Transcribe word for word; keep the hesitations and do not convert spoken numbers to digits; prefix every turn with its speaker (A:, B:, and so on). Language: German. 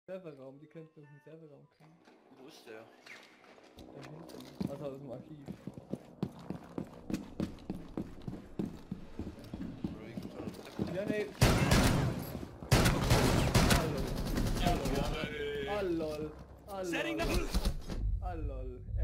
A: Serverraum, die könnten auf den Serverraum kommen.
B: Wo ist der?
A: Da hinten. Also aus dem Archiv. Ja, nee. Hallo. Hallo. Hallo.
C: Setting the...
A: Hallo.